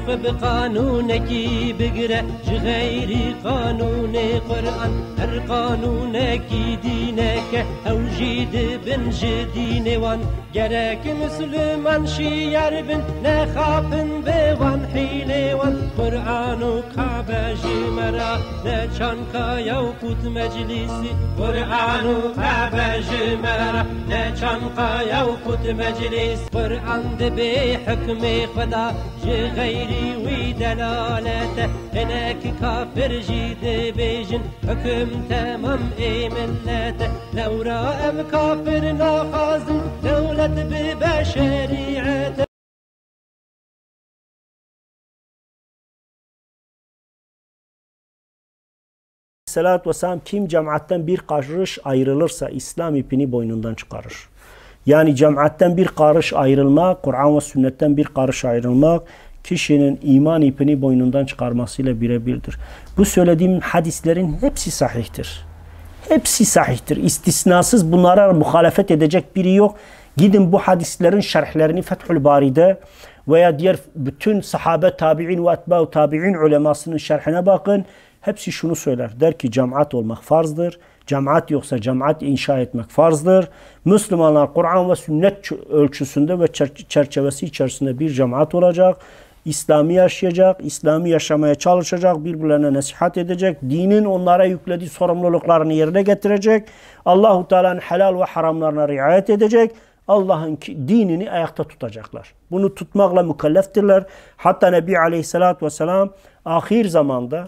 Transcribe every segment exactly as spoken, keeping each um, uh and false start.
خب قانونکی بگره غیری قانون قرآن هر قانونکی دینه که اوجید بن جدین وان گرک مسلمان شیار بن نخافن به وان حیل وان قرآن و کعبه جمرا نچانکا یو کت مجلسی قرآن و کعبه جمرا نچانکا یو کت مجلس قرآن دبی حکم خدا غیری وی دلالته هناك كافر جيد بيجن حكم تمام اي ملته لو رأم كافر ناخذ دولة ببشريعته Aleyhisselatü Vesselam kim cemaatten bir karış ayrılırsa İslam ipini boynundan çıkarır. Yani cemaatten bir karış ayrılmak, Kur'an ve sünnetten bir karış ayrılmak kişinin iman ipini boynundan çıkarmasıyla birebirdir. Bu söylediğim hadislerin hepsi sahihtir. Hepsi sahihtir. İstisnasız bunlara muhalefet edecek biri yok. Gidin bu hadislerin şerhlerini Fethül Bari'de veya diğer bütün sahabe, tabi'in ve etba'u tabi'in ulemasının şerhine bakın. Hepsi şunu söyler. Der ki cemaat olmak farzdır. Cemaat yoksa cemaat inşa etmek farzdır. Müslümanlar Kur'an ve sünnet ölçüsünde ve çerçevesi içerisinde bir cemaat olacak. İslami yaşayacak, İslami yaşamaya çalışacak, birbirlerine nasihat edecek, dinin onlara yüklediği sorumluluklarını yerine getirecek, Allahu Teala'nın helal ve haramlarına riayet edecek, Allah'ın dinini ayakta tutacaklar. Bunu tutmakla mükelleftirler. Hatta Nebi Aleyhisselatü Vesselam ahir zamanda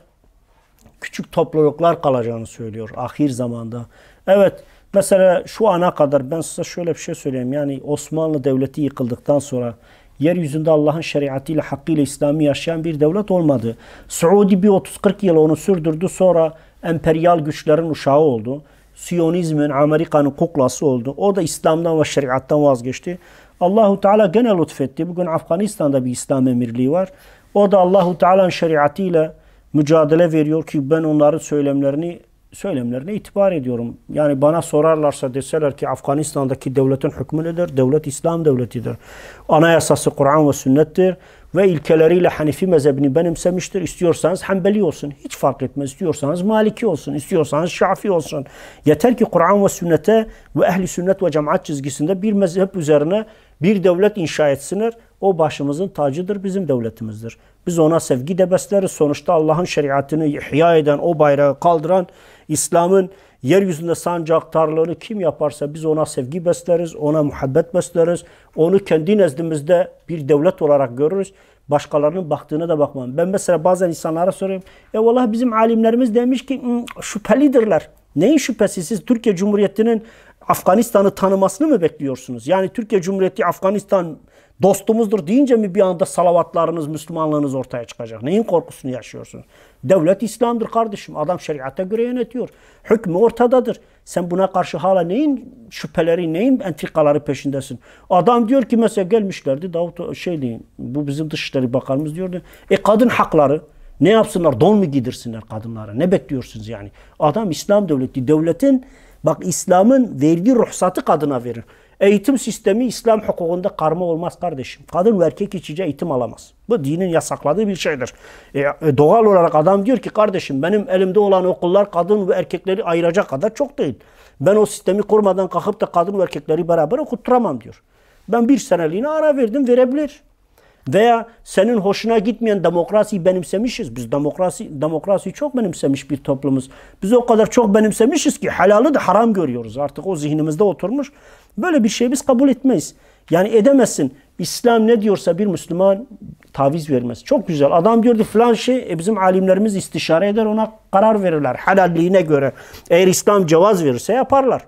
küçük topluluklar kalacağını söylüyor. Ahir zamanda. Evet, mesela şu ana kadar ben size şöyle bir şey söyleyeyim. Yani Osmanlı Devleti yıkıldıktan sonra yeryüzünde Allah'ın şeriatıyla, hakkıyla İslami yaşayan bir devlet olmadı. Suudi bir otuz kırk yıl onu sürdürdü. Sonra emperyal güçlerin uşağı oldu. Siyonizmin, Amerika'nın kuklası oldu. O da İslam'dan ve şeriattan vazgeçti. Allahu Teala gene lütfetti. Bugün Afganistan'da bir İslam emirliği var. O da Allahu Teala'nın şeriatıyla mücadele veriyor ki ben onların söylemlerini söylemlerine itibar ediyorum. Yani bana sorarlarsa deseler ki Afganistan'daki devletin hükmü nedir? Devlet İslam devletidir. Anayasası Kur'an ve sünnettir ve ilkeleriyle Hanefi mezhebini benimsemiştir. İstiyorsanız Hanbeli olsun. Hiç fark etmez. İstiyorsanız Maliki olsun. İstiyorsanız Şafii olsun. Yeter ki Kur'an ve sünnete ve ehli sünnet ve cemaat çizgisinde bir mezhep üzerine bir devlet inşa etsinler. O başımızın tacıdır, bizim devletimizdir. Biz ona sevgi de besleriz. Sonuçta Allah'ın şeriatını ihya eden, o bayrağı kaldıran, İslam'ın yeryüzünde sancaktarlığını kim yaparsa biz ona sevgi besleriz, ona muhabbet besleriz. Onu kendi nezdimizde bir devlet olarak görürüz. Başkalarının baktığına da bakmam. Ben mesela bazen insanlara soruyorum. E vallahi bizim alimlerimiz demiş ki şüphelidirler. Neyin şüphesi? Siz Türkiye Cumhuriyeti'nin Afganistan'ı tanımasını mı bekliyorsunuz? Yani Türkiye Cumhuriyeti Afganistan dostumuzdur deyince mi bir anda salavatlarınız, Müslümanlığınız ortaya çıkacak? Neyin korkusunu yaşıyorsunuz? Devlet İslam'dır kardeşim. Adam şeriata göre yönetiyor. Hükmü ortadadır. Sen buna karşı hala neyin şüpheleri, neyin entrikaları peşindesin? Adam diyor ki mesela gelmişlerdi Davut şey deyin, bu bizim Dışişleri Bakanımız diyordu. E kadın hakları ne yapsınlar? Don mu giydirsinler kadınlara? Ne bekliyorsunuz yani? Adam İslam devleti. Devletin bak İslam'ın verdiği ruhsatı kadına verir. Eğitim sistemi İslam hukukunda karma olmaz kardeşim. Kadın ve erkek içice eğitim alamaz. Bu dinin yasakladığı bir şeydir. E, doğal olarak adam diyor ki kardeşim benim elimde olan okullar kadın ve erkekleri ayıracak kadar çok değil. Ben o sistemi kurmadan kalkıp da kadın ve erkekleri beraber okutturamam diyor. Ben bir seneliğine ara verdim, verebilir. Veya senin hoşuna gitmeyen demokrasiyi benimsemişiz. Biz demokrasi demokrasiyi çok benimsemiş bir toplumuz. Biz o kadar çok benimsemişiz ki helalı da haram görüyoruz. Artık o zihnimizde oturmuş. Böyle bir şey biz kabul etmeyiz. Yani edemezsin. İslam ne diyorsa bir Müslüman taviz vermez. Çok güzel. Adam diyordu falan şey e bizim alimlerimiz istişare eder ona karar verirler. Helalliğine göre. Eğer İslam cevaz verirse yaparlar.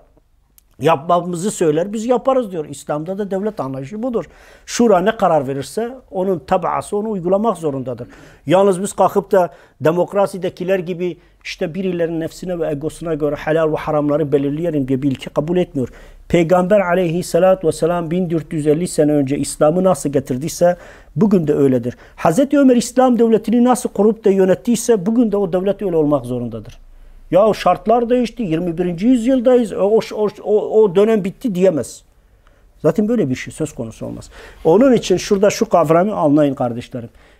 Yapmamızı söyler, biz yaparız diyor. İslam'da da devlet anlayışı budur. Şura ne karar verirse onun tabaası onu uygulamak zorundadır. Yalnız biz kalkıp da demokrasidekiler gibi işte birilerinin nefsine ve egosuna göre helal ve haramları belirleyelim diye bir ilke kabul etmiyor. Peygamber aleyhissalatü vesselam bin dört yüz elli sene önce İslam'ı nasıl getirdiyse bugün de öyledir. Hazreti Ömer İslam devletini nasıl kurup da yönettiyse bugün de o devlet öyle olmak zorundadır. Ya şartlar değişti. yirmi birinci yüzyıldayız. O, o, o, o dönem bitti diyemez. Zaten böyle bir şey söz konusu olmaz. Onun için şurada şu kavramı anlayın kardeşlerim.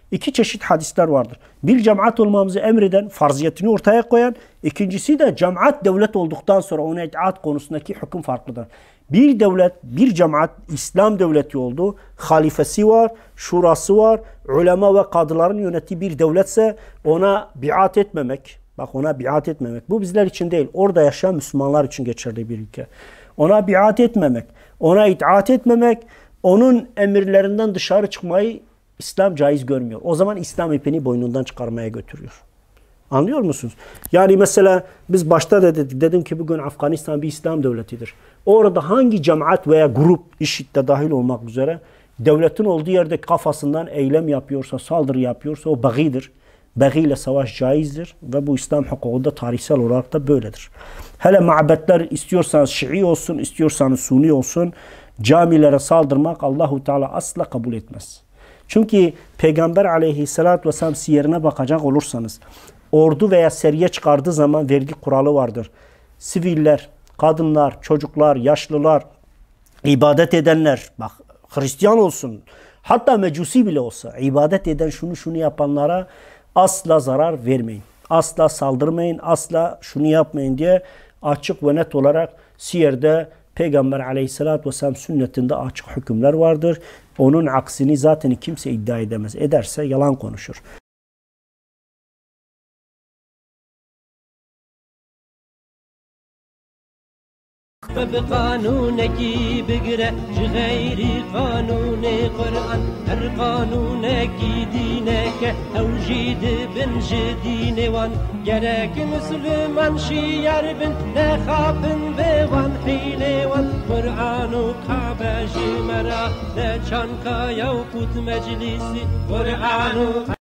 İki çeşit hadisler vardır. Bir, cemaat olmamızı emreden, farziyetini ortaya koyan. İkincisi de cemaat devlet olduktan sonra ona itaat konusundaki hüküm farklıdır. Bir devlet, bir cemaat İslam devleti oldu. Halifesi var, şurası var, ulema ve kadıların yönettiği bir devletse ona biat etmemek. Bak, ona biat etmemek. Bu bizler için değil, orada yaşayan Müslümanlar için geçerli bir ülke. Ona biat etmemek, ona itaat etmemek, onun emirlerinden dışarı çıkmayı İslam caiz görmüyor. O zaman İslam ipini boynundan çıkarmaya götürüyor. Anlıyor musunuz? Yani mesela biz başta da dedik, dedim ki bugün Afganistan bir İslam devletidir. Orada hangi cemaat veya grup, IŞİD'de dahil olmak üzere, devletin olduğu yerde kafasından eylem yapıyorsa, saldırı yapıyorsa o bagidir. Bagi ile savaş caizdir ve bu İslam hukukunda tarihsel olarak da böyledir. Hele mabetler, istiyorsanız Şii olsun, istiyorsanız Suni olsun, camilere saldırmak Allahu Teala asla kabul etmez. Çünkü Peygamber aleyhissalatü vesselam siyerine bakacak olursanız, ordu veya seriye çıkardığı zaman vergi kuralı vardır. Siviller, kadınlar, çocuklar, yaşlılar, ibadet edenler, bak Hristiyan olsun, hatta mecusi bile olsa, ibadet eden şunu şunu yapanlara asla zarar vermeyin. Asla saldırmayın, asla şunu yapmayın diye açık ve net olarak siyerde Peygamber aleyhissalatü vesselam sünnetinde açık hükümler vardır. Onun aksini zaten kimse iddia edemez. Ederse yalan konuşur. بقانونك بقرة غير قانون قرآن هر قانونك دينك أو جيد بن جدين وان جرك مسلمان شيار بن نخابن بوان حيلي وان قرآن وكعبة جمرة لچانكا يوكوت مجلسي قرآن